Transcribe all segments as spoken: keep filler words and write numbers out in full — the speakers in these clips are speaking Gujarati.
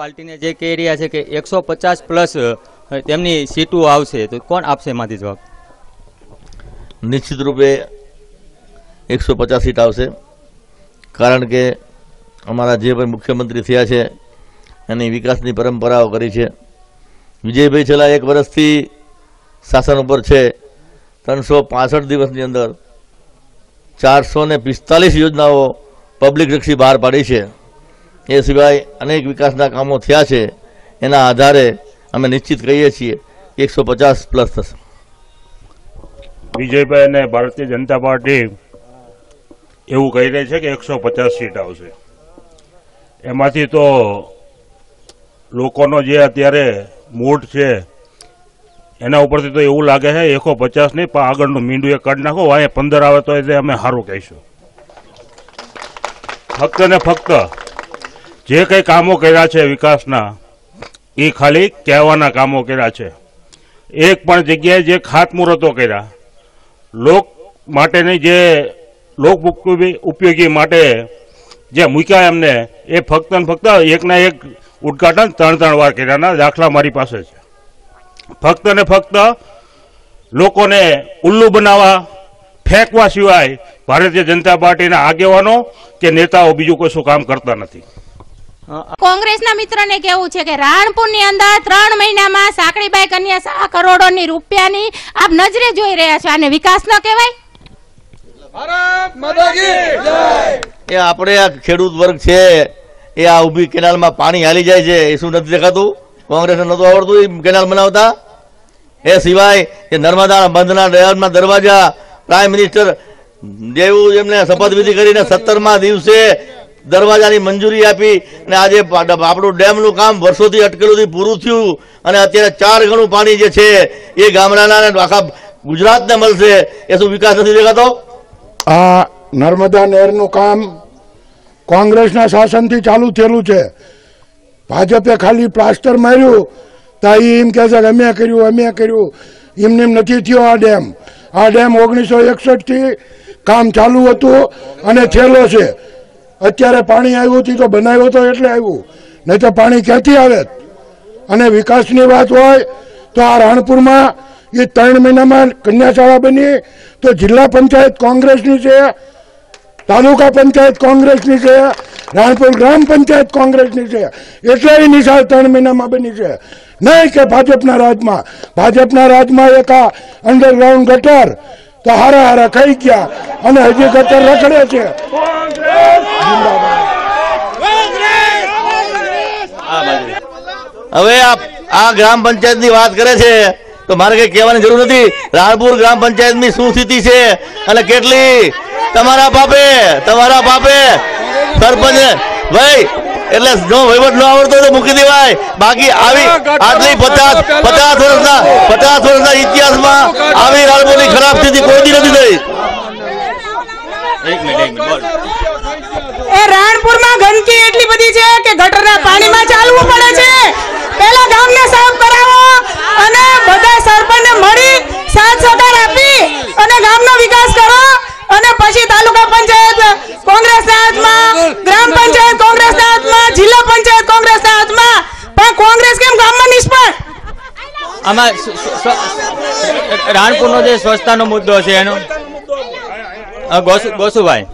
પાર્ટીને જે કહી રહ્યા છે કે એકસો પચાસ પ્લસ તેમની સીટો આવશે, તો કોણ આપશે એમાંથી જવાબ? નિશ્ચિત રૂપે એકસો પચાસ સીટ આવશે, કારણ કે અમારા જે ભાઈ મુખ્યમંત્રી થયા છે એની વિકાસની પરંપરાઓ કરી છે. વિજયભાઈ છેલ્લા એક વર્ષથી શાસન ઉપર છે. ત્રણસો પાસઠ દિવસની અંદર ચારસો ને પિસ્તાલીસ યોજનાઓ પબ્લિક લક્ષી બહાર પાડી છે. એ સિવાય અનેક વિકાસના કામો થયા છે. એના આધારે અમે નિશ્ચિત કહીએ છીએ એકસો પચાસ પ્લસ થશે. વિજયભાઈ અને ભારતીય જનતા પાર્ટી એવું કહી રહી છે કે એકસો પચાસ સીટ આવશે. એમાંથી તો લોકોનો જે અત્યારે મૂડ છે એના ઉપરથી તો એવું લાગે છે એકસો પચાસ નહીં પણ આગળનું મીંડું એ કાઢી નાખો, અહીંયા પંદર આવે તો એ અમે સારું કહીશું. ફક્ત ને ફક્ત જે કંઈ કામો કર્યા છે વિકાસના એ ખાલી કહેવાના કામો કર્યા છે. એક પણ જગ્યાએ જે ખાતમુહૂર્તો કર્યા લોક માટેની, જે લોક ઉપયોગી માટે જે મૂક્યા એમને, એ ફક્ત ને ફક્ત એકના એક ઉદઘાટન ત્રણ ત્રણ વાર કર્યાના દાખલા મારી પાસે છે. ફક્ત ને ફક્ત લોકોને ઉલ્લુ બનાવવા, ફેંકવા સિવાય ભારતીય જનતા પાર્ટીના આગેવાનો કે નેતાઓ બીજું કોઈ શું કામ કરતા નથી. કોંગ્રેસના મિત્રને કેવું છે કે રાણપુરની અંદર ત્રણ મહિનામાં સાંકળીબાઈ કન્યા સા કરોડોની રૂપિયાની આપ નજરે જોઈ રહ્યા છો, આને વિકાસ ન કહેવાય? એ આપણે આ ખેડૂત વર્ગ છે એ આ ઊભી કેનાલમાં પાણી હાલી જાય છે, એ શું નથી દેખાતું? કોંગ્રેસને નહોતું આવડતું એ કેનાલ બનાવતા? એ સિવાય એ નર્મદા બંધના ડેમના દરવાજા પ્રાઇમ મિનિસ્ટર જેવું એમને શપથવિધિ કરીને સત્તરમા દિવસે દરવાજાની મંજૂરી આપી અને આજે આપણું ડેમનું કામ વર્ષોથી અટકેલું પૂરું થયું અને અત્યારે ચાર ગણું પાણી જે છે એ ગામડાના આખા ગુજરાતને મળશે. એ શું વિકાસ નથી દેખાતો? આ નર્મદા નહેરનું કામ કોંગ્રેસના શાસનથી ચાલુ થયેલું છે. ભાજપે ખાલી પ્લાસ્ટર માર્યું તો એમ કહે છે કે અમે કર્યું અમે કર્યું. એમને નથી થયો આ ડેમ. આ ડેમ ઓગણીસો એકસઠથી કામ ચાલુ હતું અને થયેલો છે. અત્યારે પાણી આવ્યું હતું તો બનાવ્યો તો એટલે આવ્યું, નહીં તો પાણી ક્યાંથી આવે? અને વિકાસની વાત હોય તો આ રાણપુરમાં એ ત્રણ મહિનામાં કન્યાશાળા બની તો જિલ્લા પંચાયત કોંગ્રેસની છે, તાલુકા પંચાયત કોંગ્રેસની છે, રાણપુર ગ્રામ પંચાયત કોંગ્રેસની છે. એટલે એ નિશાળ ત્રણ મહિનામાં બની છે, નહીં કે ભાજપના રાજમાં. ભાજપના રાજમાં એક આ અંડરગ્રાઉન્ડ ગટર તો હારા હારા ખાઈ ગયા અને હજી ગટર રખડે છે. હવે આ ગ્રામ પંચાયત ની વાત કરે છે તો મારે કઈ કહેવાની જરૂર નથી. રાણપુર ગ્રામ પંચાયત ની શું સ્થિતિ છે અને કેટલી તમારા બાપે તમારા બાપે સરપંચ ભાઈ એટલે જો વહીવટ ન આવડતો તો મૂકી દેવાય. બાકી આવી આટલી પચાસ પચાસ વર્ષના પચાસ વર્ષના ઇતિહાસમાં આવી રાણપુરની ખરાબ સ્થિતિ કોઈ નથી થઈ. એ રાણપુરમાં ગંદકી એટલી બધી છે કે ગટરના પાણીમાં ચાલવું પડે છે. પહેલા ગામને સાફ કરાવો અને બધા સરપંચને મળી સાથ સહકાર આપી અને ગામનો વિકાસ કરો અને પછી તાલુકા પંચાયત કોંગ્રેસના હાથમાં, ગ્રામ પંચાયત કોંગ્રેસના હાથમાં, જિલ્લા પંચાયત કોંગ્રેસના હાથમાં. પણ કોંગ્રેસ કેમ ગામમાં નિષ્ફળ? આમાં રાણપુરનો જે સ્વચ્છતાનો મુદ્દો છે એનો ગોસુભાઈ.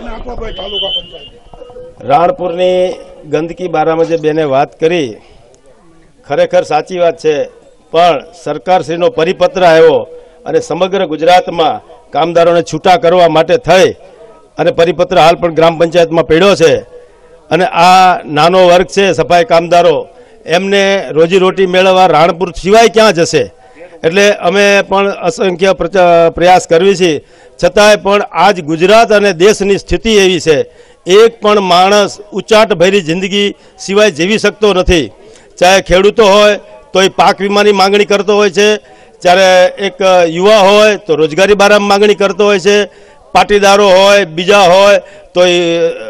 રાણપુરની ગંદકી બારામાં જે બેને વાત કરી ખરેખર સાચી વાત છે, પણ સરકારશ્રીનો પરિપત્ર આવ્યો અને સમગ્ર ગુજરાતમાં કામદારોને છૂટા કરવા માટે થઈ અને પરિપત્ર હાલ પણ ગ્રામ પંચાયતમાં પડ્યો છે. અને આ નાનો વર્ગ છે સફાઈ કામદારો, એમને રોજીરોટી મેળવવા રાણપુર સિવાય ક્યાં જશે? એટલે અમે પણ અસંખ્ય પ્રયાસ કરવી છીએ, છતાંય પણ આજ ગુજરાત અને દેશની સ્થિતિ એવી છે એક પણ માણસ ઉચાટ ભરી જિંદગી સિવાય જીવી શકતો નથી. ચાહે ખેડૂતો હોય તો એ પાક વીમાની માંગણી કરતો હોય છે, જ્યારે એક યુવા હોય તો રોજગારી બારામાં માંગણી કરતો હોય છે, પાટીદારો હોય બીજા હોય તો એ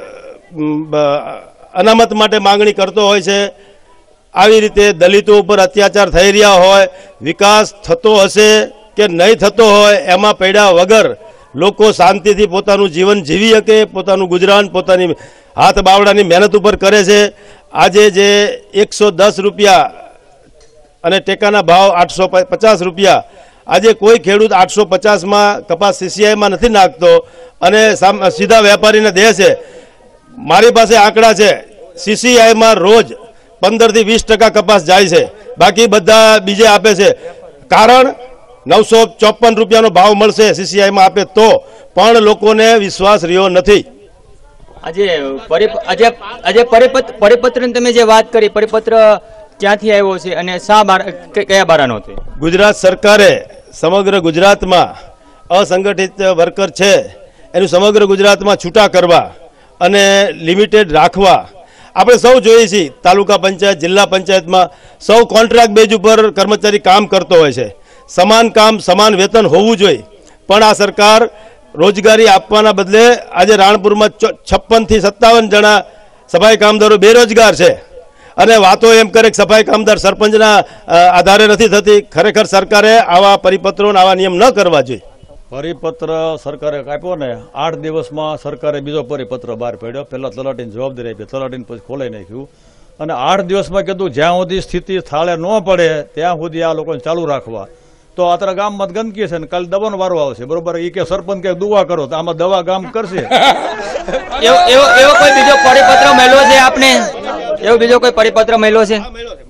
અનામત માટે માંગણી કરતો હોય છે. આવી રીતે દલિતો ઉપર અત્યાચાર થઈ રહ્યા હોય, વિકાસ થતો હશે કે નહીં થતો હોય એમાં પડ્યા વગર લોકો શાંતિથી પોતાનું જીવન જીવી શકે, પોતાનું ગુજરાન પોતાની હાથ બાવડાની મહેનત ઉપર કરે છે. આજે જે એકસો દસ રૂપિયા અને ટેકાના ભાવ આઠસો પચાસ રૂપિયા, આજે કોઈ ખેડૂત આઠસો પચાસમાં કપાસ સીસીઆઈમાં નથી નાખતો અને સીધા વેપારીને દે છે. મારી પાસે આંકડા છે, સીસીઆઈમાં રોજ પંદરથી વીસ ટકા કપાસ જાય છે, બાકી બધા બીજે આપે છે. કારણ નવસો ચોપન રૂપિયાનો ભાવ મળશે સીસીઆઈમાં આપે તો, પણ લોકોને વિશ્વાસ રહ્યો નથી. આજે આજે આજે પરિપત્ર પરિપત્રની તમે જે વાત કરી, પરિપત્ર ક્યાંથી આવ્યો છે અને શા બાર કયા બારાનો છે? ગુજરાત સરકારે સમગ્ર ગુજરાતમાં અસંગઠિત વર્કર છે એનું સમગ્ર ગુજરાતમાં છૂટા કરવા અને લિમિટેડ રાખવા. આપણે સૌ જોઈએ છીએ તાલુકા પંચાયત, જિલ્લા પંચાયતમાં સૌ કોન્ટ્રાક્ટ બેઝ ઉપર કર્મચારી કામ કરતો હોય છે. સમાન કામ સમાન વેતન હોવું જોઈએ, પણ આ સરકાર રોજગારી આપવાના બદલે આજે રાણપુરમાં છપ્પન થી સત્તાવન જણા સફાઈ કામદારો બેરોજગાર છે અને વાતો એમ કરે કે સફાઈ કામદાર સરપંચના આધારે નથી થતી. ખરેખર સરકારે આવા પરિપત્રો આવા નિયમ ન કરવા જોઈએ. પરિપત્ર સરકારે કાપ્યો ને આઠ દિવસમાં સરકારે બીજો પરિપત્ર બહાર પાડ્યો. પહેલા તલાટીની જવાબદારી આપી, તલાટીને પછી ખોલાઈ નાખ્યું અને આઠ દિવસમાં કીધું જ્યાં સુધી સ્થિતિ થાળે ન પડે ત્યાં સુધી આ લોકોને ચાલુ રાખવા. તો અત્યારે ગામમાં ગંદકી છે ને કાલે દવાનો વારો આવશે, બરોબર? એ કે સરપંચ કે દુઆ કરો, તો આમાં દવા ગામ કરશે. એવો એવો એવો કોઈ બીજો પરિપત્ર મળ્યો છે આપને? એવો બીજો કોઈ પરિપત્ર મળ્યો છે?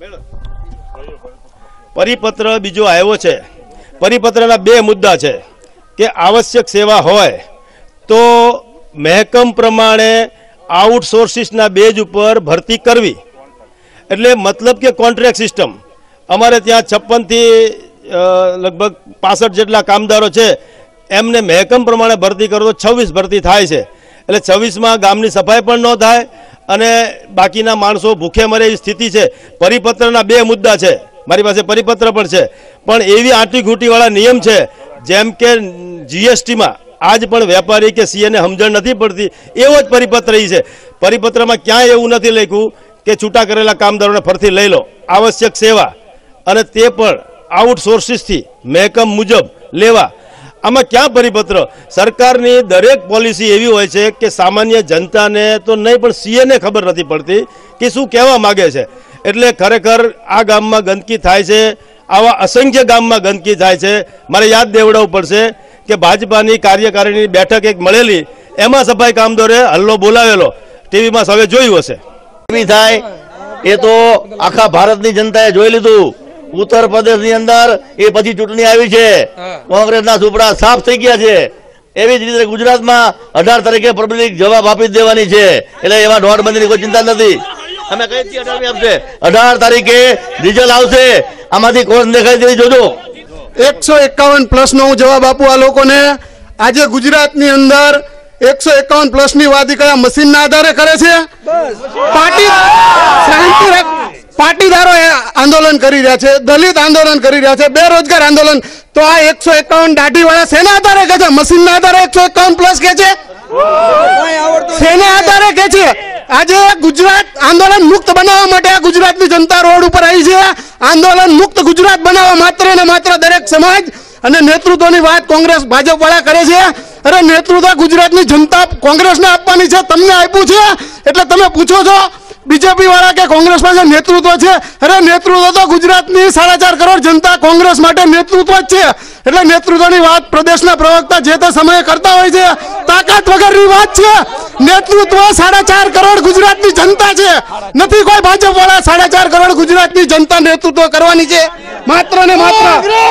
પરિપત્ર બીજો આવ્યો છે. પરિપત્રના બે મુદ્દા છે કે આવશ્યક સેવા હોય તો મહેકમ પ્રમાણે આઉટસોર્સિસના બેઝ ઉપર ભરતી કરવી. એટલે મતલબ કે કોન્ટ્રાક્ટ સિસ્ટમ. અમારે ત્યાં છપ્પનથી લગભગ પાસઠ જેટલા કામદારો છે, એમને મહેકમ પ્રમાણે ભરતી કરો તો છવ્વીસ ભરતી થાય છે. એટલે છવ્વીસમાં ગામની સફાઈ પણ ન થાય અને બાકીના માણસો ભૂખે મરે એવી સ્થિતિ છે. પરિપત્રના બે મુદ્દા છે, મારી પાસે પરિપત્ર પણ છે, પણ એવી આંટી ઘૂંટીવાળા નિયમ છે જેમ કે જીએસટીમાં આજ પણ વેપારી કે સીએને સમજણ નથી પડતી, એવો જ પરિપત્ર છે. પરિપત્રમાં ક્યાંય એવું નથી લખ્યું કે છૂટા કરેલા કામદારોને ફરતી લઈ લો. આવશ્યક સેવા અને તે પણ આઉટસોર્સિસથી મહેકમ મુજબ લેવા. આમાં ક્યાં પરિપત્ર? સરકારની દરેક પોલિસી એવી હોય છે કે સામાન્ય જનતાને તો નહીં પણ સીએને ખબર નથી પડતી કે શું કહેવા માગે છે. એટલે ખરેખર આ ગામમાં ગંદકી થાય છે, આવા અસંખ્ય ગામમાં ગંદકી થાય છે. મારે યાદ દેવડાવવું પડશે કે ભાજપાની કાર્યકારીની બેઠક એક મળેલી, એમાં સફાઈ કામદારે હલ્લો બોલાવેલો, ટીવીમાં સૌએ જોયું હશે. એવી થાય એ તો આખા ભારતની જનતાએ જોઈ લીધું. ઉત્તર પ્રદેશની અંદર એ પછી ચૂંટણી આવી છે, કોંગ્રેસના સુપડા સાફ થઈ ગયા છે. એવી જ રીતે ગુજરાતમાં અઢાર તારીખે પબ્લિક જવાબ આપી દેવાની છે, એટલે એમાં નોટબંધીની કોઈ ચિંતા નથી. અમે કઈ છીએ અઢાર આપશે, અઢાર તારીખે રિઝલ્ટ આવશે, આમાંથી કોણ દેખાય તેવી જોજો. એકસો એકાવન પ્લસ નો હું જવાબ આપું આ લોકોને. આજે ગુજરાતની અંદર એકસો એકાવન પ્લસ ની વાત કયા મશીન ના આધારે કરે છે? પાર્ટી શાંતિ પાટીદારો આંદોલન કરી રહ્યા છે, દલિત આંદોલન કરી રહ્યા છે, બેરોજગાર આંદોલન. તો આ એકસો એકાવન દાઢી વાળા શેના આધારે કે છે? મશીન ના આધારે એકસો એકાવન પ્લસ કે છે? શેના આધારે કે છે? આજે ગુજરાત આંદોલન મુક્ત બનાવવા માટે આ ગુજરાતની જનતા રોડ ઉપર આવી છે. આંદોલન મુક્ત ગુજરાત બનાવવા માત્ર ને માત્ર દરેક સમાજ અને નેતૃત્વની વાત કોંગ્રેસ ભાજપ વાળા કરે છે. અરે નેતૃત્વ ગુજરાતની જનતા કોંગ્રેસને આપવાની છે, તમને આપ્યું છે એટલે તમે પૂછો છો બીજેપી વાળા કે કોંગ્રેસ પાસે નેતૃત્વ છે? અરે નેતૃત્વ તો ગુજરાતની સાડા ચાર કરોડ જનતા કોંગ્રેસ માટે નેતૃત્વ જ છે. એટલે નેતૃત્વની વાત પ્રદેશના પ્રવક્તા જે તે સમયે કરતા હોય છે, તાકાત વગરની વાત છે. નેતૃત્વ સાડા ચાર કરોડ ગુજરાતની જનતા છે, નથી કોઈ ભાજપ વાળા. સાડા ચાર કરોડ ગુજરાતની જનતા નેતૃત્વ કરવાની છે, માત્ર ને માત્ર.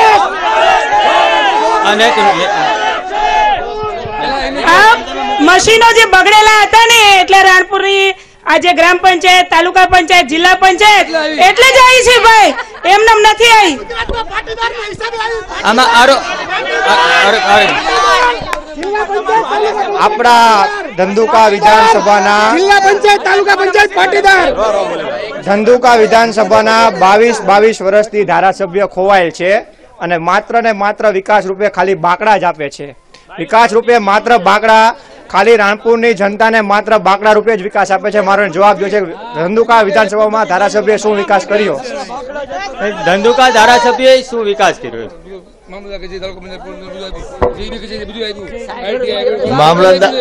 મશીનો જે બગડેલા હતા ને એટલે રાણપુરની આજે ગ્રામ પંચાયત, તાલુકા પંચાયત, જિલ્લા પંચાયત એટલે જ આવી છે ભાઈ, એમને નથી આવી. આમાં આરો આપણા ધંધુકા વિધાનસભાના જિલ્લા પંચાયત, તાલુકા પંચાયત પાટીદાર ધંધુકા વિધાનસભાના બાવીસ બાવીસ વર્ષથી ધારાસભ્ય ખોવાયેલ છે અને માત્ર ને માત્ર વિકાસ રૂપે ખાલી બાકડા જ આપે છે. વિકાસ રૂપે માત્ર બાકડા, ખાલી રાણપુરની જનતાને માત્ર બાકડા રૂપે જ વિકાસ આપે છે. મારો જવાબ જો છે ધંધુકા વિધાનસભામાં ધારાસભ્ય શું વિકાસ કર્યો? ધંધુકા ધારાસભ્યએ શું વિકાસ કર્યો? મામલતદાર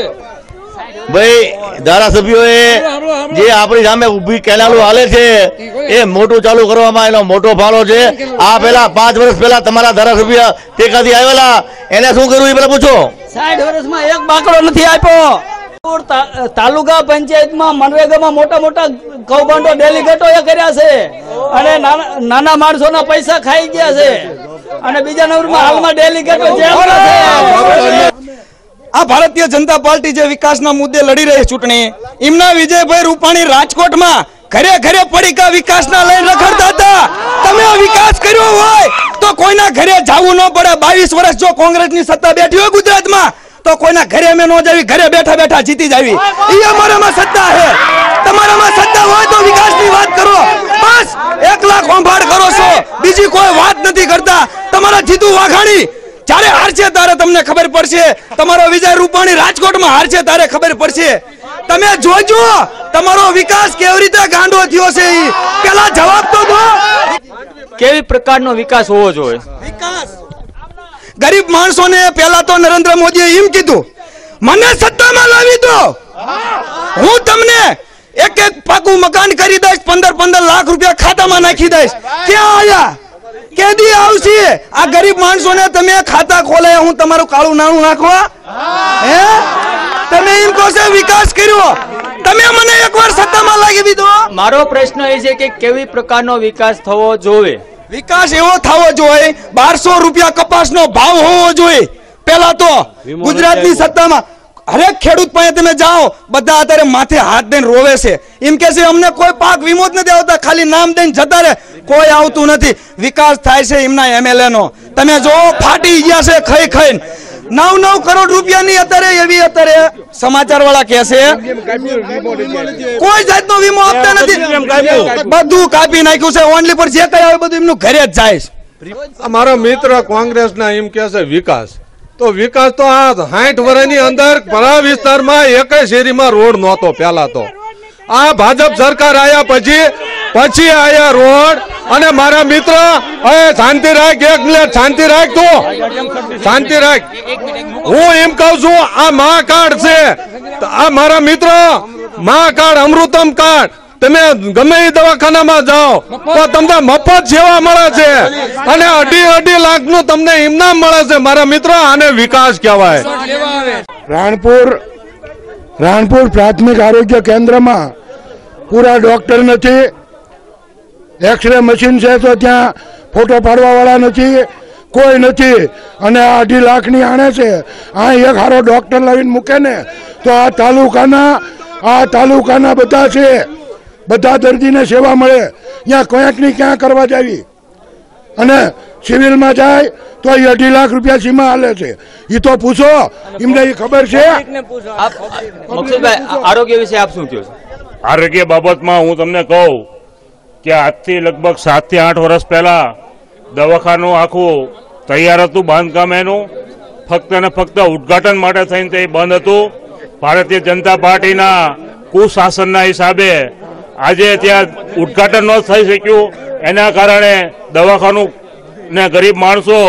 ભાઈ ધારાસભ્યોએ જે આપણી સામે ઉભી કેનાલો હાલે છે એ મોટું ચાલુ કરવામાં એનો મોટો ફાળો છે. આ પેલા પાંચ વર્ષ પહેલા તમારા ધારાસભ્ય ટેકાથી આવેલા એને શું કર્યું એ પેલા પૂછો. સાઠ વર્ષમાં એક બાકડો નથી આપ્યો. તાલુકા પંચાયતમાં મનરેગામાં મોટા મોટા કૌભાંડો ડેલિગેટો એ કર્યા છે અને નાના માણસોના પૈસા ખાઈ ગયા છે અને બીજા નંબરમાં હાલમાં ડેલિગેટો જેલમાં છે. આ ભારતીય જનતા પાર્ટી જે વિકાસના મુદ્દે લડી રહી ચૂંટણી, એમના વિજયભાઈ રૂપાણી રાજકોટમાં ઘરે ઘરે પડીકા વિકાસના લઈને રખડતા હતા. તમે વિકાસ કર્યો હોય તો કોઈના ઘરે જવું ન પડે. બાવીસ વર્ષ જો કોંગ્રેસની સત્તા બેઠી હોય ગુજરાતમાં તો કોઈના ઘરે અમે ન જાવી, ઘરે બેઠા બેઠા જીતી જાવી. એ અમારામાં સત્તા છે. તમારામાં સત્તા હોય તો વિકાસની વાત કરો. બસ એકલા ખોંભાડ કરો છો, બીજી કોઈ વાત નથી કરતા. તમારા જીતુ વાઘાણી જ્યારે હારશે ત્યારે તમને ખબર પડશે. તમારો વિજય રૂપાણી રાજકોટમાં હારશે ત્યારે ખબર પડશે. તમે જોજો તમારો વિકાસ કેવી રીતે ગાંડો થયો છે. પેલા જવાબ તો દો. કેવી પ્રકારનો વિકાસ હોવો જોઈએ? વિકાસ ગરીબ માણસોને પેલા તો નરેન્દ્ર મોદીએ એમ કીધું, મને સત્તામાં લાવી દો, હું તમને એક એક પાકું મકાન કરી દઈશ, પંદર પંદર લાખ રૂપિયા ખાતામાં નાખી દઈશ. ક્યાં આયા? કેદી આવશે? આ ગરીબ માણસોને તમે ખાતા ખોલે હું તમારું કાળું નાણું નાખવા? હે તમે એમ કહો છો વિકાસ કર્યો? તમે મને એકવાર સત્તામાં લાવી દો. મારો પ્રશ્ન એ છે કે કેવી પ્રકારનો વિકાસ થવો જોઈએ? વિકાસ એવો થવો જોઈએ, બારસો રૂપિયા કપાસનો ભાવ હોવો જોઈએ. પેલા તો ગુજરાતની સત્તામાં હરેક ખેડૂત પાસે તમે જાઓ, બધા અત્યારે માથે હાથ દઈને રોવે છે. એમ કે છે અમને કોઈ પાક વીમો જ નથી આવતા, ખાલી નામ દઈને જતા રહે, કોઈ આવતું નથી. વિકાસ થાય છે એમના એમએલએ નો. તમે જો ફાટી ગયા છે ખાઈ ખાઈને. નવ નવ કરોડ રૂપિયાની અત્યારે એવી અત્યારે સમાચાર વાળા કહે છે કોઈ જાતનો વીમો આપતા નથી, બધું કાપી નાખ્યું છે. ઓનલી પર જે કઈ આવે બધું એમનું ઘરે જ જાય છે. અમારો મિત્ર કોંગ્રેસના એમ કે છે વિકાસ, તો વિકાસ તો આ સાઠ વર્ષની અંદર ભરા વિસ્તારમાં એક શેરીમાં રોડ નહોતો. પેલા તો આ ભાજપ સરકાર આયા પછી પછી આયા રોડ. અને મારા મિત્ર હવે શાંતિ રાખ, એક મિનિટ શાંતિ રાખ, તું શાંતિ રાખ. હું એમ કઉ છું આ મા કાર્ડ છે, આ મારા મિત્ર મા કાર્ડ અમૃતમ કાર્ડ, તમે ગમે એ દવાખાનામાં જાઓ તો તમને મફત સેવા મળે છે અને અઢી અઢી લાખ નું તમને ઇનામ મળે છે. મારા મિત્ર આને વિકાસ કહેવાય. રાણપુર રાણપુર પ્રાથમિક આરોગ્ય કેન્દ્રમાં પૂરા ડોક્ટર નથી, એક્સરે મશીન છે તો ત્યાં ફોટો પાડવા વાળા નથી, કોઈ નથી. અને આ અઢી લાખની આણે છે. આ એક હારો ડોક્ટર લાવીને મૂકે ને તો આ તાલુકાના આ તાલુકાના બધા છે, બધા દર્દીને સેવા મળે. ત્યાં ક્યાંક ની ક્યાં કરવા જાવી અને સિવિલમાં જાય તો એ અઢી લાખ રૂપિયા સીમા હાલે છે. એ તો પૂછો, એમને એ ખબર છે. મકસુદભાઈ, આરોગ્ય વિશે આપ શું કહો છો? આરોગ્ય બાબતમાં હું તમને કહું કે આજથી લગભગ સાત થી આઠ વર્ષ પહેલા દવાખાનું આખું તૈયાર હતું, બાંધકામ એનું ફક્ત ને ફક્ત ઉદઘાટન માટે થઈને તે બંધ હતું. ભારતીય જનતા પાર્ટીના કુશાસનના હિસાબે આજે ત્યાં ઉદઘાટન ન થઈ શક્યું. એના કારણે દવાખાનું ને ગરીબ માણસો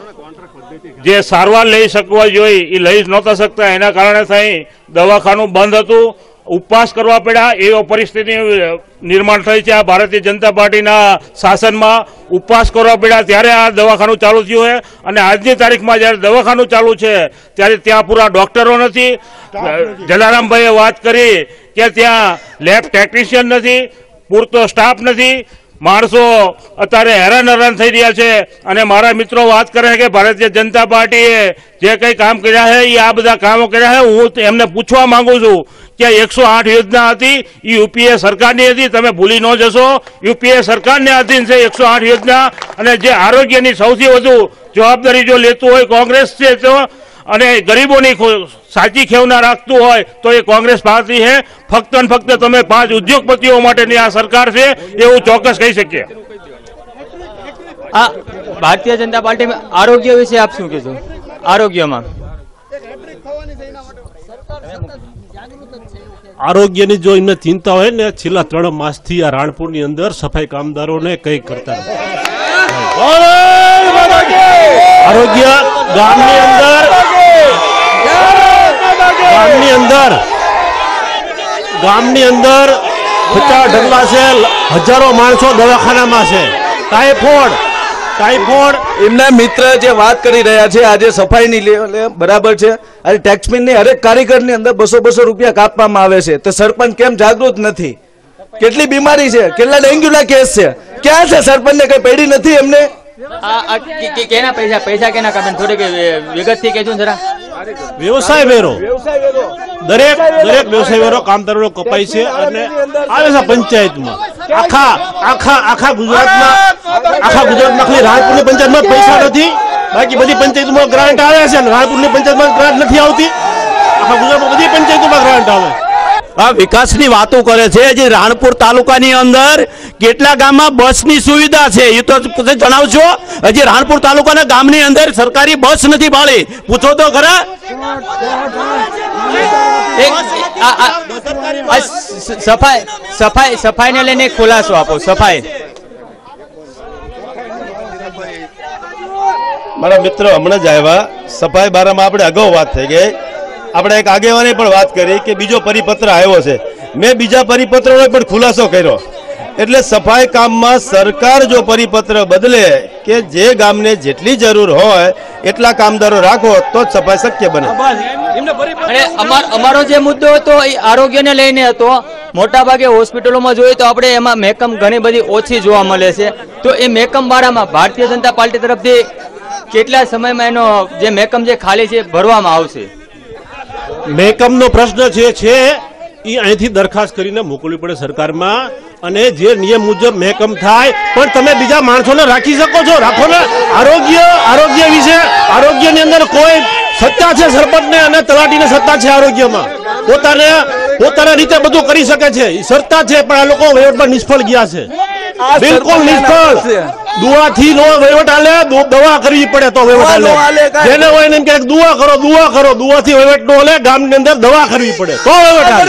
જે સારવાર લઈ શકવા જોઈએ એ લઈ નહોતા શકતા. એના કારણે થઈ દવાખાનું બંધ હતું, ઉપવાસ કરવા પડ્યા. એવો પરિસ્થિતિ નિર્માણ થઈ છે. આ ભારતીય જનતા પાર્ટીના શાસનમાં ઉપવાસ કરવા પડ્યા ત્યારે આ દવાખાનું ચાલુ થયું છે. અને આજની તારીખમાં જ્યારે દવાખાનું ચાલુ છે ત્યારે ત્યાં પૂરા ડોક્ટરો નથી. જલારામભાઈએ વાત કરી કે ત્યાં લેબ ટેકનિશિયન નથી, પૂરતો સ્ટાફ નથી. માણસો અત્યારે હેરાન હેરાન થઈ રહ્યા છે. અને મારા મિત્રો વાત કરે છે કે ભારતીય જનતા પાર્ટીએ જે કંઈ કામ કર્યા છે એ આ બધા કામો કર્યા છે. હું એમને પૂછવા માંગુ છું કે એકસો આઠ યોજના હતી એ યુપીએ સરકારની હતી, તમે ભૂલી ન જશો. યુપીએ સરકારને આધીન છે એકસો આઠ યોજના. અને જે આરોગ્યની સૌથી વધુ જવાબદારી જો લેતું હોય કોંગ્રેસ છે તો, અને ગરીબોની સાચી ખેવના રાખતું હોય તો એ કોંગ્રેસ પાર્ટી છે. ફક્ત ને ફક્ત તમે પાંચ ઉદ્યોગપતિઓ માટેની આ સરકાર છે એવું ચોક્કસ કહી શકીએ. આ ભારતીય જનતા પાર્ટીમાં આરોગ્ય વિશે આપ શું કહેશો? આરોગ્યમાં આરોગ્યની જો એમને ચિંતા હોય ને, છેલ્લા ત્રણ માસથી આ રાણપુરની અંદર સફાઈ કામદારોને કંઈ કરતા નથી. આરોગ્ય ગામની અંદર ગામની અંદર ગામની અંદર પચાસ ઢગલા છે, હજારો માણસો દવાખાનામાં છે. ટાઇફોઇડ ટાઇફોઇડ એમના મિત્ર જે વાત કરી રહ્યા છે આજે સફાઈની લેવલે બરાબર છે. આજે ટેક્સમેનની હરેક કારીગરની અંદર બસો બસો રૂપિયા કાપવામાં આવે છે, તો સરપંચ કેમ જાગૃત નથી? કેટલી બીમારી છે, કેટલા ડેન્ગ્યુના કેસ છે, ક્યાં છે સરપંચને કઈ પડી નથી એમને? કેના પૈસા પૈસા કેના કાપે થોડીક વિગતથી કહેજો જરા. વ્યવસાય વેરો દરેક દરેક વ્યવસાય વેરો કામદારો કપાય છે અને આવે છે પંચાયતમાં. આખા આખા આખા ગુજરાતમાં આખા ગુજરાતમાં ખાલી રાણપુરની પંચાયતમાં પૈસા નથી, બાકી બધી પંચાયતમાં ગ્રાન્ટ આવે છે અને રાણપુરની પંચાયતમાં ગ્રાન્ટ નથી આવતી. આખા ગુજરાતમાં બધી પંચાયતોમાં ગ્રાન્ટ આવે. આ વિકાસની વાતો કરે છે. જે રાણપુર તાલુકાની અંદર કેટલા ગામમાં બસની સુવિધા છે એ તો જણાવજો. હજી રાણપુર તાલુકાના ગામની અંદર સરકારી બસ નથી પાડી, પૂછો તો ખરા. સફાઈ સફાઈ સફાઈને લઈને ખુલાસો આપો. સફાઈ મારા મિત્રો હમણાં જ આવ્યા. સફાઈ બારામાં આપણે અગાઉ વાત થઈ ગઈ. આપણે એક આગેવાને પણ વાત કરી કે બીજો પરિપત્ર આવ્યો છે. મેં બીજા પરિપત્રનો પણ ખુલાસો કર્યો. એટલે સફાઈ કામમાં સરકાર જો પરિપત્ર બદલે કે જે ગામને જેટલી જરૂર હોય એટલા કામદારો રાખો તો જ સફાઈ શક્ય બને. અને અમારો જે મુદ્દો હતો એ આરોગ્યને લઈને હતો. મોટાભાગે હોસ્પિટલોમાં જોઈએ તો આપણે એમાં મહેકમ ઘણી બધી ઓછી જોવા મળે છે. તો એ મહેકમ બારામાં ભારતીય જનતા પાર્ટી તરફથી કેટલા સમયમાં એનો જે મહેકમ જે ખાલી છે ભરવામાં આવશે? મહેકમનો પ્રશ્ન જે છે એ અહીંથી દરખાસ્ત કરીને મોકલવી પડે સરકારમાં, અને જે નિયમ મુજબ મહેકમ થાય. પણ તમે બીજા માણસોને રાખી શકો છો, રાખો ને. આરોગ્ય આરોગ્ય વિશે આરોગ્યની અંદર કોઈ સત્તા છે સરપંચને અને તલાટીને સત્તા છે આરોગ્યમાં. પોતાને પોતાના રીતે બધું કરી શકે છે, એ સત્તા છે. પણ આ લોકો વહીવટમાં નિષ્ફળ ગયા છે, બિલકુલ નિષ્ફળ. દુઆથી નો વહીવટ હાલે, દવા કરવી પડે તો વહીવટ હાલે. જેને હોય ને એમ કે દુઆ કરો દુઆ કરો, દુઆથી વહીવટ નો હાલે. ગામની અંદર દવા કરવી પડે તો વહીવટ હાલે.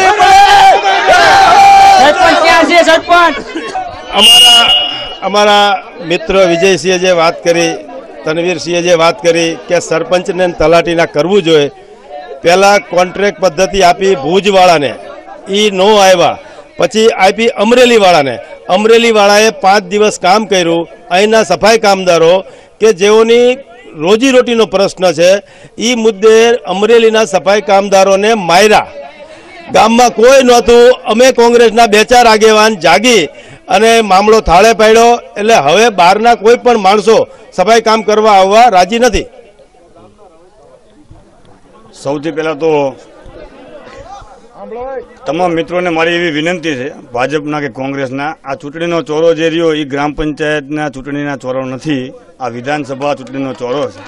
સરપંચ ક્યાં છે? સરપંચ અમારા અમારા મિત્ર વિજયસિંહે જે વાત કરી, તનવીરસિંહે જે વાત કરી કે સરપંચને તલાટીના કરવું જોઈએ. પહેલા કોન્ટ્રાક્ટ પદ્ધતિ આપી ભુજવાળાને, એ નો આવ્યા. પછી આપી અમરેલી વાળાને. અમરેલી વાળાએ પાંચ દિવસ કામ કર્યું. અહીંના સફાઈ કામદારો કે જેઓની રોજીરોટીનો પ્રશ્ન છે એ મુદ્દે અમરેલીના સફાઈ કામદારોને માર્યા. ગામમાં કોઈ નહોતું. અમે કોંગ્રેસના બે ચાર આગેવાન જાગી અને મામલો થાળે પાડ્યો. એટલે હવે બહારના કોઈ પણ માણસો સફાઈ કામ કરવા આવવા રાજી નથી. સૌથી પહેલા તો તમામ મિત્રોને મારી એવી વિનંતી છે, ભાજપના કે કોંગ્રેસના, આ ચૂંટણીનો ચોરો જે રહ્યો એ ગ્રામ પંચાયતના ચૂંટણીના ચોરો નથી, આ વિધાનસભા ચૂંટણીનો ચોરો છે.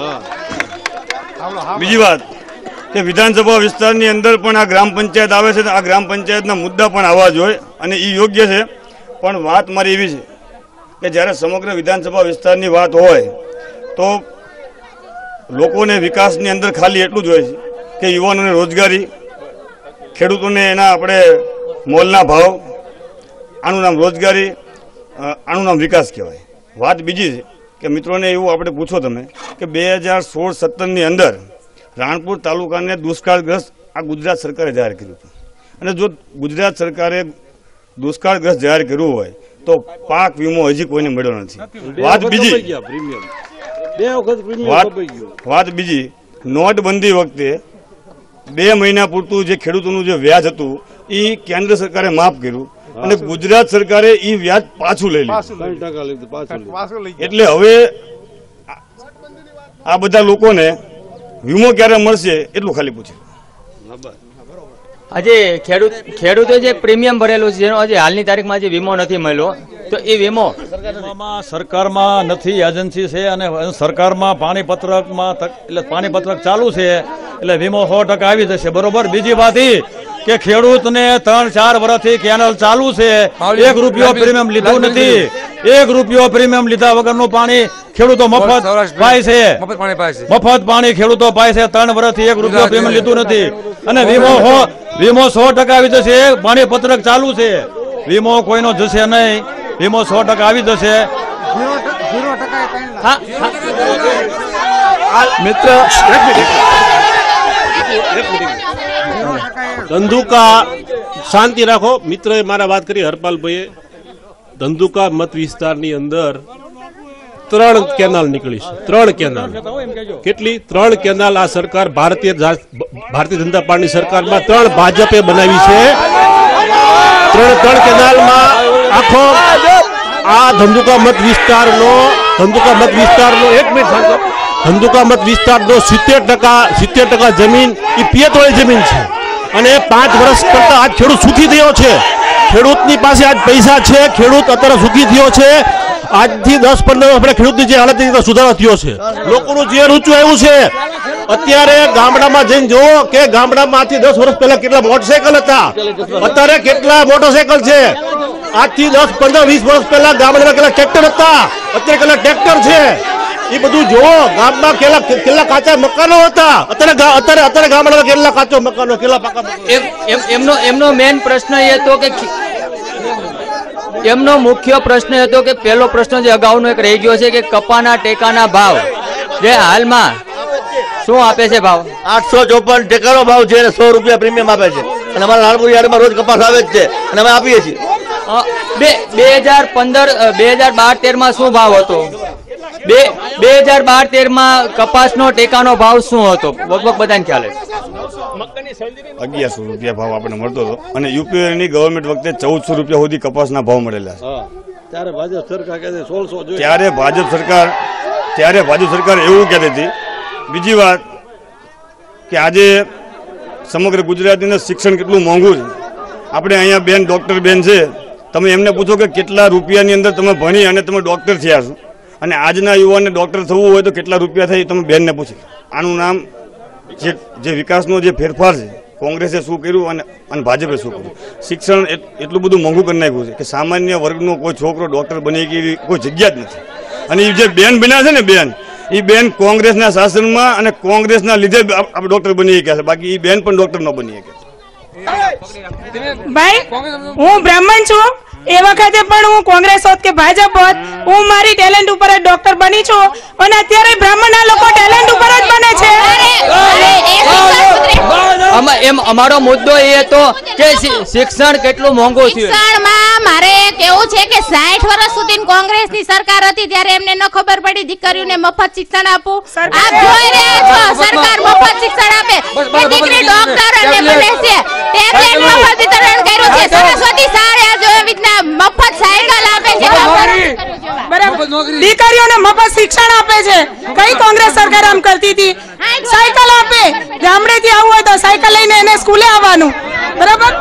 બીજી વાત કે વિધાનસભા વિસ્તારની અંદર પણ આ ગ્રામ પંચાયત આવે છે, આ ગ્રામ પંચાયતના મુદ્દા પણ આવવા જોઈએ અને એ યોગ્ય છે. પણ વાત મારી એવી છે કે જ્યારે સમગ્ર વિધાનસભા વિસ્તારની વાત હોય તો લોકોને વિકાસની અંદર ખાલી એટલું જ હોય છે કે યુવાનોને રોજગારી, ખેડૂતોને એના આપણે મોલના ભાવ, આનું નામ રોજગારી, આનું નામ વિકાસ કહેવાય. વાત બીજી છે કે મિત્રોને એવું આપણે પૂછો તમે કે બે હજાર સોળ સત્તરની અંદર રાણપુર તાલુકાને દુષ્કાળગ્રસ્ત આ ગુજરાત સરકારે જાહેર કર્યું હતું. અને જો ગુજરાત સરકારે દુષ્કાળગ્રસ્ત જાહેર કર્યું હોય તો પાક વીમો હજી કોઈને મળ્યો નથી. વાત બીજી વાત વાત બીજી નોટબંધી વખતે બે મહિના પૂરતું જે ખેડૂતોનું જે વ્યાજ હતું એ કેન્દ્ર સરકારે માફ કર્યું અને ગુજરાત સરકારે એ વ્યાજ પાછું લઈ લીધું. એટલે હવે આ બધા લોકોને વીમો ક્યારે મળશે એટલું ખાલી પૂછે. આજે ખેડૂત ખેડૂતો જે પ્રીમિયમ ભરેલું છે જેનો આજે હાલની તારીખમાં જે વીમો નથી મળ્યો, તો એ વીમો સરકારમાં નથી, એજન્સી છે અને સરકારમાં પાણીપત્રકમાં એટલે પાણીપત્રક ચાલુ છે એટલે વીમો સો ટકા આવી જશે. બરોબર. બીજી વાત એ કે ખેડૂતને ત્રણ ચાર વર્ષથી કેનલ ચાલુ છે, એક રૂપિયો પ્રીમિયમ લીધું નથી. એક રૂપિયો પ્રીમિયમ લીધા વગરનું પાણી ખેડૂતો મફત પાય છે, મફત પાણી ખેડૂતો પાય છે. ત્રણ વર્ષથી એક રૂપિયો પ્રીમિયમ લીધું નથી અને વીમો વીમો સો ટકા આવી જશે. પાણી પત્રક ચાલુ છે, વીમો કોઈનો જશે નહીં, વીમો સો ટકા આવી જશે. હા મિત્ર ધંધુકા શાંતિ રાખો. મિત્રએ મારા વાત કરી હરપાલભાઈએ. ધંધુકા મત વિસ્તારની અંદર ત્રણ કેનાલ નીકળી છે. ત્રણ કેનાલ. કેટલી? ત્રણ કેનાલ આ સરકાર ભારતીય ભારતીય જનતા પાર્ટી સરકારમાં ત્રણ ભાજપે બનાવી છે. ત્રણ ત્રણ કેનાલમાં આખો આ ધંધુકા મત વિસ્તારનો ધંધુકા મત વિસ્તારનો એક મિનિટ સાંભળો. ધંધુકા મત વિસ્તારનો સિત્તેર ટકા સિત્તેર ટકા જમીન એ પિયતવાળી જમીન છે અને પાંચ વર્ષ કરતા આજ ખેડૂત સુખી થયો છે. ખેડૂતની પાસે આજ પૈસા છે. ખેડૂત અત્યારે સુખી થયો છે. આજથી દસ પંદર વર્ષ પહેલા ખેડૂતની જે હાલત હતી સુધારો થયો છે. લોકોનું જીવન ઊંચું આવ્યું છે. અત્યારે ગામડામાં જઈને જુઓ કે ગામડામાંથી દસ વર્ષ પહેલા કેટલા મોટરસાયકલ હતા, અત્યારે કેટલા મોટરસાયકલ છે. આજથી દસ પંદર વીસ વર્ષ પહેલા ગામડામાં કેટલા ટ્રેક્ટર હતા, અત્યારે કેટલા ટ્રેક્ટર છે. એ બધું જુઓ. ગામમાં કેટલા કેટલા કાચા મકાનો હતા, અત્યારે અત્યારે અત્યારે ગામડામાં કેટલા કાચો મકાનો, કેટલા પાકા. એમનો એમનો મેઇન પ્રશ્ન એ હતો કે એમનો મુખ્ય પ્રશ્ન હતો કે પહેલો પ્રશ્ન જે અગાઉનો એક રહી ગયો છે કે કપાના ટેકાના ભાવ જે હાલમાં શું આપે છે ભાવ? આઠસો ચોપન ટેકાનો ભાવ છે અને સો રૂપિયા પ્રીમિયમ આપે છે અને અમારા નાનપુર યાર્ડમાં રોજ કપાસ આવે જ છે અને અમે આપીએ છીએ. બે બે હજાર પંદર બે હજાર બાર તેર માં શું ભાવ હતો? બે બે હજાર બાર તેર માં કપાસનો ટેકાનો ભાવ શું હતો? લગભગ બધાને ખ્યાલ છે. અગિયારસો રૂપિયા ભાવ આપણને મળતો હતો અને યુપીની ગવર્મેન્ટ વખતે ચૌદસો રૂપિયા સુધી કપાસના ભાવ મળેલા છે. ત્યારે ભાજપ સરકાર કહે છે સોળસો જોઈએ. ત્યારે ભાજપ સરકાર ત્યારે ભાજપ સરકાર એવું કહેતી હતી. બીજી વાત કે આજે સમગ્ર ગુજરાતની શિક્ષણ કેટલું મોંઘું છે. આપણે અહીંયા બેન ડોક્ટર બેન છે, તમે એમને પૂછો કે કેટલા રૂપિયાની અંદર તમે ભણી અને તમે ડોક્ટર થયા છો અને આજના યુવાનને ડોક્ટર થવું હોય તો કેટલા રૂપિયા થાય તમે બેનને પૂછી. આનું નામ જે જે વિકાસનો જે ફેરફાર છે કોંગ્રેસે શું કર્યું અને અને ભાજપે શું કર્યું. શિક્ષણ એટલું બધું મોંઘું કરી નાખ્યું છે કે સામાન્ય વર્ગનો કોઈ છોકરો ડોક્ટર બની કે એવી કોઈ જગ્યા જ નથી. અને એ જે બેન બન્યા છે ને બેન એ બેન કોંગ્રેસના શાસનમાં અને કોંગ્રેસના લીધે આપણે ડોક્ટર બની ગયા છે. બાકી એ બેન પણ ડોક્ટર ન બની ગયા. ભાઈ હું બ્રાહ્મણ છું, એ વખતે પણ હું કોંગ્રેસ હોત કે ભાજપ હોત, હું મારી ટેલેન્ટ ઉપર જ ડોક્ટર બની છું અને અત્યારે બ્રાહ્મણના લોકો ટેલેન્ટ ઉપર જ બને છે. એમ અમારો મુદ્દો એ હતો કે શિક્ષણ કેટલું મોંઘું થયું. શિક્ષણમાં મારે કેવું છે કે સાઠ વર્ષ સુધી કોંગ્રેસની સરકાર હતી ત્યારે એમને ન ખબર પડી દીકરીઓને મફત શિક્ષણ આપવું. આપ જોઈ રહ્યા છો સરકાર મફત શિક્ષણ આપે કે દીકરી ડોક્ટર અને બને છે. ટેબ્લેટ મફત વિતરણ કર્યું છે. સરસ્વતી શાળા જો વિદ્યા મફત સાયકલ આપે છે. બરાબર દીકરીઓને મફત શિક્ષણ આપે છે. કઈ કોંગ્રેસ સરકાર આમ કરતી હતી? સાયકલ આપે. ગામડેથી આવવું હોય તો સાયકલ લઈને એને સ્કૂલે આવવાનું. બરાબર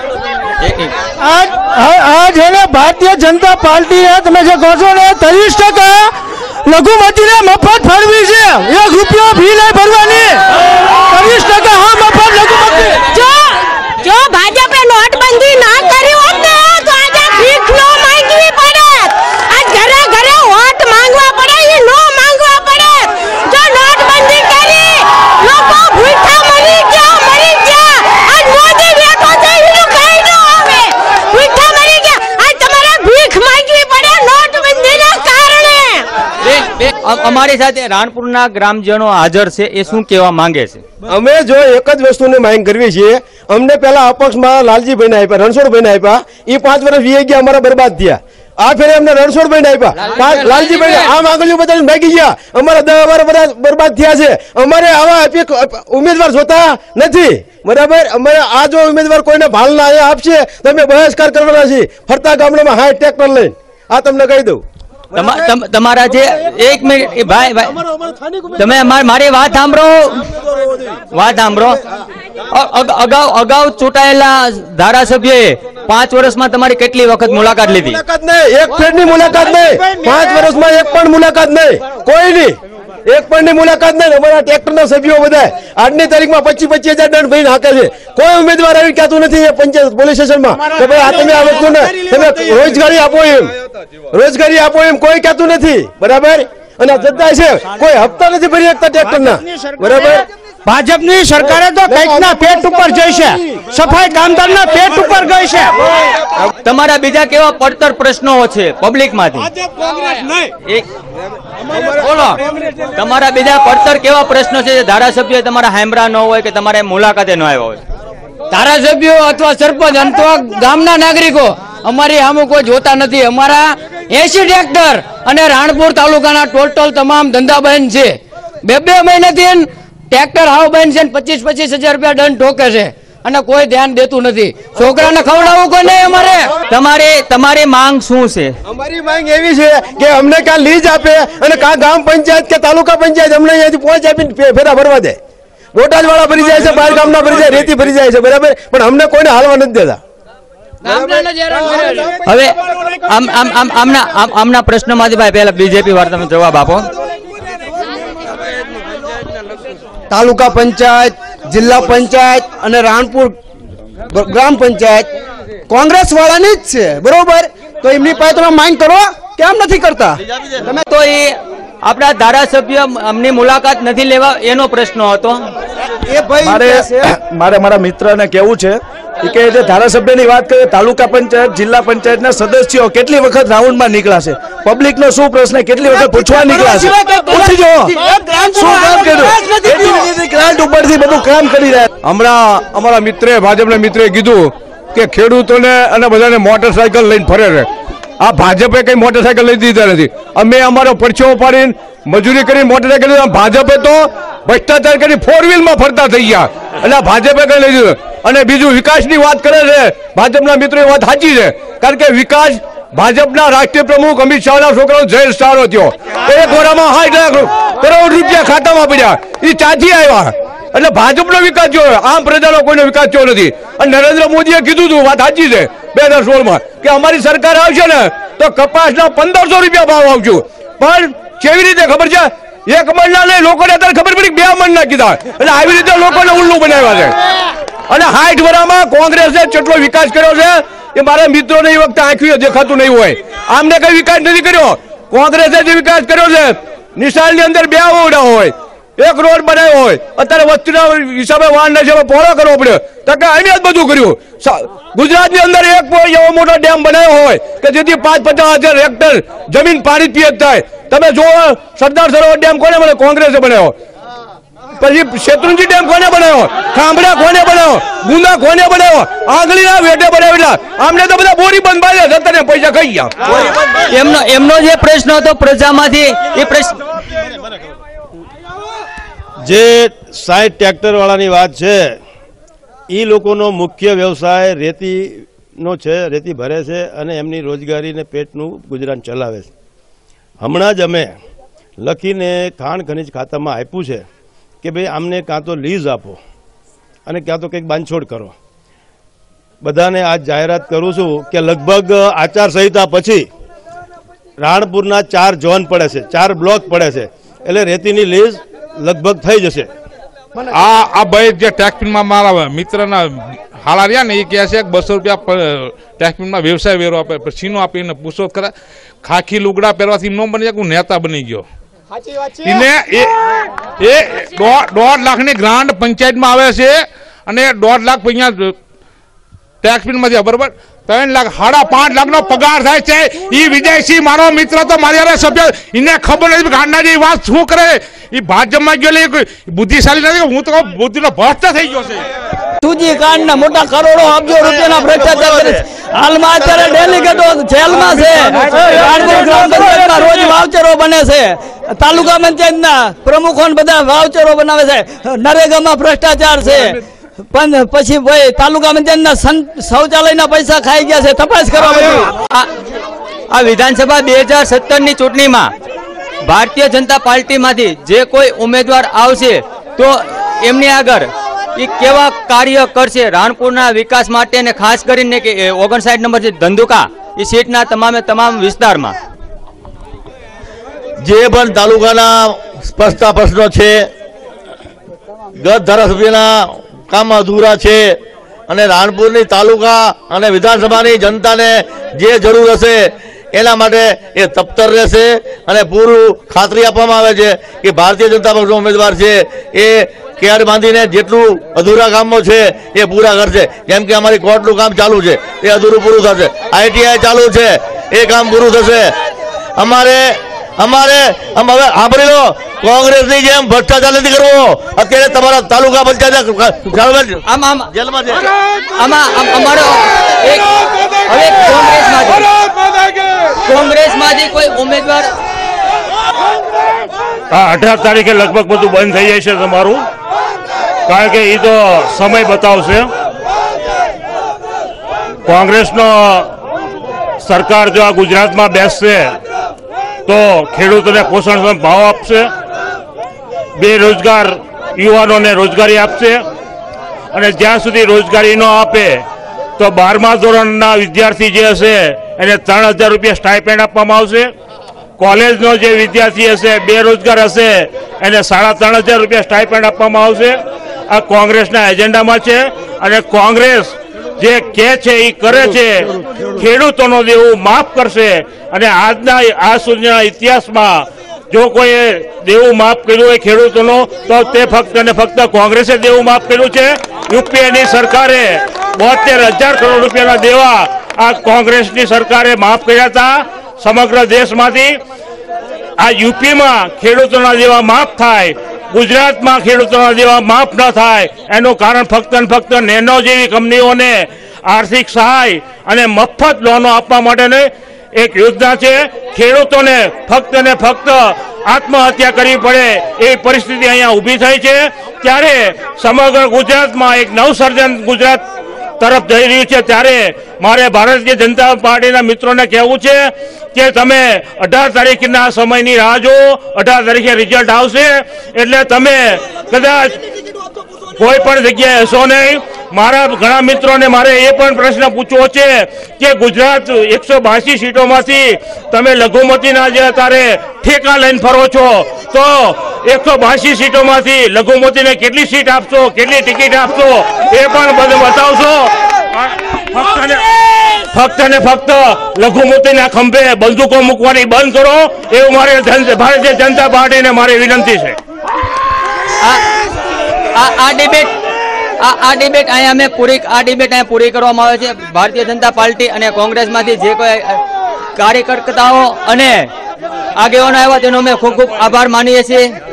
આજ એને ભારતીય જનતા પાર્ટી તમે જે કહો છો ને ત્રીસ ટકા લઘુમતીને મફત ફળવી છે. એક રૂપિયો ફી નહીં ભરવાની. ત્રીસ ટકા હા મફત લઘુમતી. જો જો ભાજપે નોટબંધી ના કરી હોત ને તો આજે ભીખ નો માંગવી પડે. આજ ઘરે ઘરે વોટ માંગવા પડે, એ નો માંગવા પડે. જો નોટબંધી કરી લોકો ભૂખા મરી ગયા મરી ગયા. આજ મોદી બેઠો છે એનું કઈ ન આવે. ભૂખા મરી ગયા. આજ તમારે ભીખ માંગવી પડે નોટબંધીના કારણે. અમારી સાથે રાણપુરના ગ્રામજનો હાજર છે, એ શું કહેવા માંગે છે? અમે જો એક જ વસ્તુની માંગ કરવી છીએ. અમને પેલા અપક્ષમાં લાલજીભાઈને આપ્યા, રણછોડભાઈને આપ્યા, એ પાંચ વર્ષ વીએ ગયા અમારા બરબાદ થયા. આ ફેરે અમને રણછોડભાઈને આપ્યા, લાલજીભાઈ આ માંગણીઓ બધાને ભાગી ગયા. અમારા દસ વાર બધા બરબાદ થયા છે. અમારે આવા ઉમેદવાર જોતા નથી. બરાબર અમારે આ જો ઉમેદવાર કોઈને ભાલના અહીંયા આપશે તો અમે બહિષ્કાર કરવાના છીએ. ફરતા ગામડામાં હાઈ ટ્રેક્ટર લઈને આ તમને કહી દઉં. તમારા જે એક મિનિટ ભાઈ ભાઈ તમે મારી વાત સાંભળો વાત સાંભળો અગાઉ અગાઉ ચૂંટાયેલા ધારાસભ્યોએ પાંચ વર્ષમાં તમારી કેટલી વખત મુલાકાત લીધી? મુલાકાત નહીં, એક ફેરની મુલાકાત નહીં. પાંચ વર્ષમાં એક પણ મુલાકાત નહીં, કોઈ નહીં. એક પણ ની મુલાકાત નહીં. અમારા ટ્રેક્ટરના સભ્યો બધા આજની તારીખમાં પચીસ પચીસ હજાર દંડ ભરીને હાકે છે. કોઈ ઉમેદવાર આવી કહેતું નથી પંચાયત પોલીસ સ્ટેશનમાં કે ભાઈ આ તમે આ વસ્તુને તમે રોજગારી આપો એમ રોજગારી આપો એમ કોઈ કહેતું નથી. બરાબર અને જતા છે કોઈ હપ્તા નથી ભરી શકતા ટ્રેક્ટરના. બરાબર ભાજપની સરકારે તો કંઈકના પેટ ઉપર જઈ છે, સફાઈ કામદારના પેટ ઉપર ગઈ છે. તમારા બીજા કેવા પડતર પ્રશ્નો છે પબ્લિક માંથી? એક બોલો, તમારા બીજા પડતર કેવા પ્રશ્નો છે જે ધારાસભ્ય તમારા હાંભળા ન હોય કે તમારે મુલાકાતે ન આવ્યા હોય? ધારાસભ્યો અથવા સરપંચ અથવા ગામના નાગરિકો અમારી સામે કોઈ જોતા નથી. અમારા એસી ટ્રેક્ટર અને રાણપુર તાલુકાના ટોટલ તમામ ધંધા બંધ છે. બે બે મહિનાથી ટ્રેક્ટર હાવ બંધ છે, પચીસ પચીસ હજાર રૂપિયા દંડ ઠોકે છે અને કોઈ ધ્યાન દેતું નથી. છોકરાને ખવડાવવું કોઈ નહીં. અમારે તમારી તમારી માંગ શું છે? અમારી માંગ એવી છે કે અમને કાં લીજ આપે અને કાં ગામ પંચાયત કે તાલુકા પંચાયત અમને અહીંયાથી પહોંચ આપીને ફેરા ભરવા દે. બોટાદ વાળા ભરી જાય છે, બહાર ગામના ભરી જાય, રેતી ભરી જાય છે, બરાબર, પણ અમને કોઈને હાલવા નથી દેતા. હવે આમ આમ આમ આમના આમ- આમના પ્રશ્નોમાંથી ભાઈ પહેલા બીજેપી વાળા તમે જવાબ આપો. તાલુકા પંચાયત, જિલ્લા પંચાયત અને રાણપુર ગ્રામ પંચાયત કોંગ્રેસ વાળાની જ છે, બરોબર, તો એમની પાસે તમે માંગ કરો, કેમ નથી કરતા? તમે તો એ આપણા ધારાસભ્ય અમની મુલાકાત નથી લેવા એનો પ્રશ્ન હતો. એ ભાઈ મારે મારે મારા મિત્રને કેવું છે કે જે ધારાસભ્યની વાત કરીએ, તાલુકા પંચાયત જિલ્લા પંચાયતના સદસ્યો કેટલી વખત રાઉન્ડમાં નીકળ્યા છે, પબ્લિકનો શું પ્રશ્ન કેટલી વખત પૂછવા નીકળ્યા છે, પૂછી જો શું કામ કર્યું, ગ્રાન્ટ ઉપરથી બધું કામ કરી રહ્યા. હમણાં અમારા મિત્રે ભાજપના મિત્રે કીધું કે ખેડૂતોને અને બધાને મોટરસાયકલ લઈને ફરે છે. આ ભાજપે કઈ મોટરસાયકલ લઈ દીધા નથી. અમે અમારો પરચો ઉપાડીને મજૂરી કરીને મોટરસાયકલ લીધા. ભાજપે તો ભ્રષ્ટાચાર કરી ફોર વ્હીલમાં ફરતા થઈ ગયા, એટલે આ ભાજપે કઈ લઈ દીધું. અને બીજું વિકાસની વાત કરે છે ભાજપના મિત્રો, એ વાત સાચી છે, કારણ કે વિકાસ ભાજપના રાષ્ટ્રીય પ્રમુખ અમિત શાહના છોકરાનો જય સ્ટારો થયો. એક વર્ષમાં સાઠ લાખ કરોડ રૂપિયા ખાતામાં પડ્યા, એ ચાથી આવ્યા. એટલે ભાજપનો વિકાસ જોયો, આમ પ્રજાનો કોઈનો વિકાસ થયો નથી. અને નરેન્દ્ર મોદીએ કીધું હતું, વાત સાચી છે, બે હજાર સોળમાં કે અમારી સરકાર આવશે ને તો કપાસના પંદરસો રૂપિયા ભાવ આવશું. પણ કેવી રીતે ખબર છે? એક મણના નહીં, લોકોને અત્યારે ખબર પડી બે મણના કીધા. એટલે આવી રીતે લોકોને ઉલ્લુ બનાવ્યા છે. અને સાઠ વર્ષમાં કોંગ્રેસે કેટલો વિકાસ કર્યો છે એ મારા મિત્રોને એ વખતે આંખી દેખાતું નહીં હોય. આમને કઈ વિકાસ નથી કર્યો. કોંગ્રેસે જે વિકાસ કર્યો છે, નિશાળની અંદર બે ઓરડા હોય, એક રોડ બનાવ્યો હોય, અત્યારે વસ્તીના હિસાબે વાહનના હિસાબે પહોળો કરવો પડ્યો, તો કે અહીં જ બધું કર્યું. ગુજરાતની અંદર એક એવો મોટો ડેમ બનાવ્યો હોય કે જેથી પાંચ પચાસ હજાર હેક્ટર જમીન પાણી પીએ થાય. તમે જુઓ સરદાર સરોવર ડેમ કોને બને? કોંગ્રેસે બનાવ્યો. પછી શેત્રુંજી ડેમ કોને બનાવ્યો? ખાંભડા કોને બનાવ્યો? ગુંદા કોને બનાવ્યો? આંગળીના વેટે બનાવેલા. આમને તો બધા બોરી બંધ બાંધ્યા, જતાને પૈસા ખાઈ ગયા. એમનો એમનો જે પ્રશ્ન હતો પ્રજામાંથી, એ પ્રશ્ન જે સાઠ ટ્રેક્ટર વાળાની વાત છે, એ લોકોનો મુખ્ય વ્યવસાય રેતીનો છે, રેતી ભરે છે અને એમની રોજગારીને પેટનું ગુજરાન ચલાવે છે. હમણાં જ અમે લખીને ખાણ ખનિજ ખાતામાં આપ્યું છે કે ભાઈ આમને કાં તો લીઝ આપો અને ક્યાં તો કંઈક બાંધછોડ કરો. બધાને આજ જાહેરાત કરું છું કે લગભગ આચારસંહિતા પછી રાણપુરના ચાર ઝોન પડે છે, ચાર બ્લોક પડે છે, એટલે રેતીની લીઝ લગભગ થઈ જશે. આ આ ભાઈ જે ટેક્સપીનમાં મારા મિત્રના હાલા રહ્યા ને, એ કહે છે કે બસો રૂપિયા ટેક્સપીનમાં વ્યવસાય વેરો આપે, સીનો આપીને પૂછો ખરા. ખાખી લુગડા પહેરવાથી ન બની જાય, હું નેતા બની ગયો. એને એ દોઢ લાખની ગ્રાન્ટ પંચાયતમાં આવે છે અને દોઢ લાખ અહીંયા ટેક્સપીનમાંથી, બરોબર, ત્રણ લાખ સાડા પાંચ લાખ નો પગાર થાય છે. એ વિજયસિંહ મારો મિત્ર તો મારી યાર સભ્ય, એને ખબર નથી ગાંડા જેવી વાત શું કરે. એ ભાજપમાં ગયો, બુદ્ધિશાળી નથી. હું તો બુદ્ધિનો ભ્રષ્ટ થઈ ગયો છે. સૂજી કાંડના મોટા કરોડો અબજો રૂપિયાના ભ્રષ્ટાચાર કરે છે. હાલમાં અત્યારે ડેલિગેટો જેલમાં છે. રાણપુર ગ્રામ પંચાયતમાં રોજ વાઉચરો બને છે. તાલુકા પંચાયતના પ્રમુખો બધા વાઉચરો બનાવે છે. નરેગામાં ભ્રષ્ટાચાર છે. પણ પછી ભાઈ તાલુકા પંચાયતના શૌચાલયના પૈસા ખાઈ ગયા છે. તપાસ કરવા બધું. આ વિધાનસભા બે હજાર સત્તર ની ચૂંટણીમાં ભારતીય જનતા પાર્ટીમાંથી જે કોઈ ઉમેદવાર આવશે તો એમની આગળ એ કેવા કાર્ય કરશે રાણપુરના વિકાસ માટે, અને ખાસ કરીને કે ઓગણસાઠ નંબર છે ધંધુકા, એ સીટના તમામે તમામ વિસ્તારમાં જે પણ તાલુકાના સ્પષ્ટતા પ્રશ્નો છે, ગત ધારાસભ્યના કામ અધૂરા છે, અને રાણપુરની તાલુકા અને વિધાનસભાની જનતાને જે જરૂર હશે એના માટે એ તપ્તર રહેશે. અને પૂરું ખાતરી આપવામાં આવે છે કે ભારતીય જનતા પક્ષનો ઉમેદવાર છે એ કેડ બાંધીને જેટલું અધૂરા કામો છે એ પૂરા કરશે. જેમ કે અમારી કોર્ટનું કામ ચાલુ છે એ અધૂરું પૂરું થશે. આઈટીઆઈ ચાલુ છે એ કામ પૂરું થશે. અમારે અમારે આમ હવે સાંભળી લો, કોંગ્રેસની જેમ ભ્રષ્ટાચાર નથી કરવો. અત્યારે તમારા તાલુકા પંચાયત જેલમાં છે. આમાં અમારો એક હવે કોંગ્રેસમાંથી કોંગ્રેસમાંથી કોઈ ઉમેદવાર હા અઢાર તારીખે લગભગ બધું બંધ થઈ જાય છે તમારું, કારણ કે એ તો સમય બતાવશે. કોંગ્રેસનો સરકાર જો આ ગુજરાતમાં બેસશે તો ખેડૂતોને પોષણક્ષમ ભાવ આપશે, બેરોજગાર યુવાનોને રોજગારી આપશે, અને જ્યાં સુધી રોજગારી ન આપે તો બારમા ધોરણના વિદ્યાર્થી જે હશે એને ત્રણ હજાર રૂપિયા સ્ટાઇપેન્ડ આપવામાં આવશે. કોલેજનો જે વિદ્યાર્થી હશે બેરોજગાર હશે એને સાડા ત્રણ હજાર રૂપિયા સ્ટાઇપેન્ડ આપવામાં આવશે. આ કોંગ્રેસના એજન્ડામાં છે, અને કોંગ્રેસ જે કહે છે એ કરે છે. ખેડૂતોનો દેવું માફ કરશે, અને આજના આ સુધીના ઇતિહાસમાં જો કોઈ દેવું માફ કર્યું હોય ખેડૂતોનો તો તે ફક્ત અને ફક્ત કોંગ્રેસે દેવું માફ કર્યું છે. યુપીએની સરકારે બોતેર હજાર કરોડ રૂપિયાના દેવા આ કોંગ્રેસની સરકારે માફ કર્યા હતા સમગ્ર દેશમાંથી. આ યુપીમાં ખેડૂતોના દેવા માફ થાય, ગુજરાતમાં ખેડૂતોના દેવા માફ ન થાય એનું કારણ ફક્ત અને ફક્ત નેનો જેવી કંપનીઓને આર્થિક સહાય અને મફત લોનો આપવા માટેની એક યોજના છે. ખેડૂતોને ફક્ત ને ફક્ત આત્મહત્યા કરવી પડે એવી પરિસ્થિતિ અહીંયા ઊભી થઈ છે. ત્યારે સમગ્ર ગુજરાતમાં એક નવસર્જન ગુજરાત તરફ જઈ રહ્યું છે. ત્યારે મારે ભારતીય જનતા પાર્ટીના મિત્રોને કહેવું છે કે તમે અઢાર તારીખના સમયની રાહ જુઓ. અઢાર તારીખે રિઝલ્ટ આવશે એટલે તમે કદાચ કોઈ પણ જગ્યાએ હશો નહીં. મારા ઘણા મિત્રોને મારે એ પણ પ્રશ્ન પૂછવો છે કે ગુજરાત એકસો બાસી સીટોમાંથી તમે લઘુમતીના જે અત્યારે ઠેકા લઈને ફરો છો, તો એકસો બાસી સીટોમાંથી લઘુમતીને કેટલી સીટ આપશો, કેટલી ટિકિટ આપશો એ પણ બધું બતાવશો. ફક્ત ને ફક્ત લઘુમતીના ખંભે બંદૂકો મૂકવાની બંધ કરો એવું મારે ભારતીય જનતા પાર્ટીને મારી વિનંતી છે. આ ડિબેટ આ આ ડિબેટ અહીંયા અમે પૂરી આ ડિબેટ અહીંયા પૂરી કરવામાં આવે છે. ભારતીય જનતા પાર્ટી અને કોંગ્રેસમાંથી જે કોઈ કાર્યકર્તાઓ અને આગેવાનો આવ્યા તેનો અમે ખૂબ ખૂબ આભાર માનીએ છીએ.